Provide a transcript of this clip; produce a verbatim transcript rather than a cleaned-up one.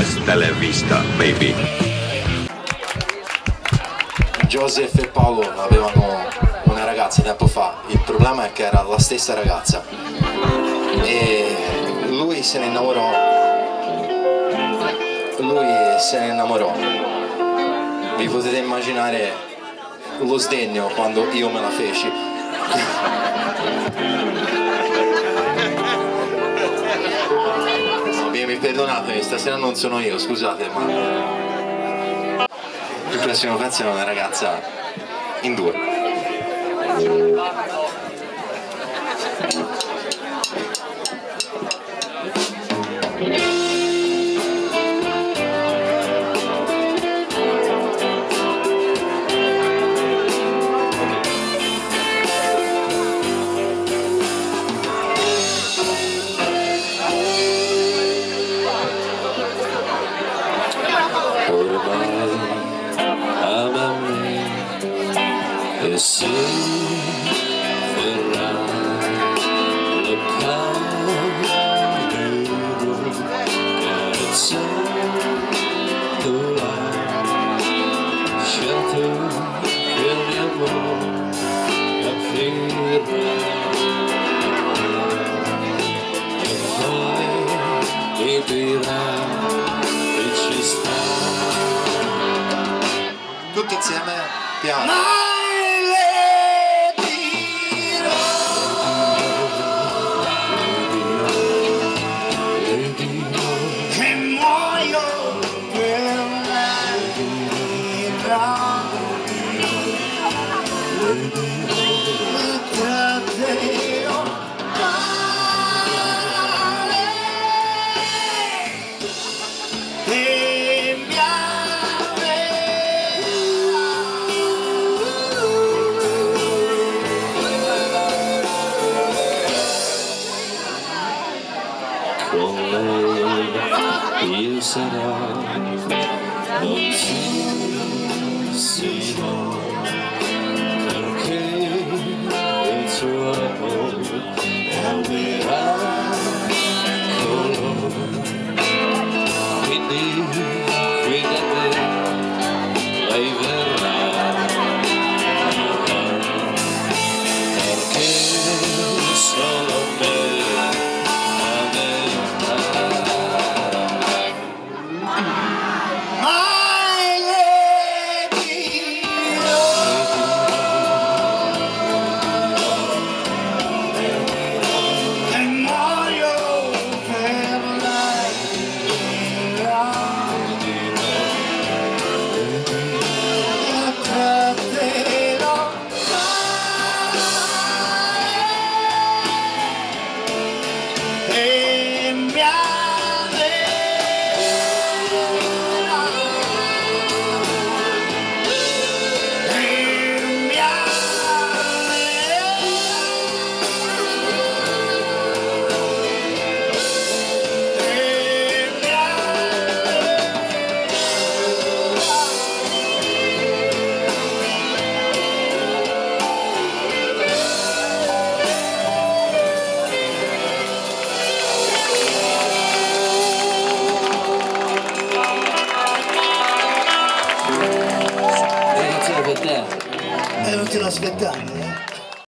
Hasta la vista, baby. Joseph e Paolo avevano una ragazza tempo fa, il problema è che era la stessa ragazza e lui se ne innamorò, lui se ne innamorò. Vi potete immaginare lo sdegno quando io me la feci. Mi perdonatemi, stasera non sono io, scusate, ma il prossimo pezzo è una ragazza in due. E se verrà lo candelo carezzandola, lasciate che il mio amore capirà e poi mi dirà che ci sta. Tutti insieme, piano. Con lei io sarò, non sì, sì no, perché il suo amore è un miracolo, quindi qui da te lei verrà, perché solo me. E non te l'aspettavi.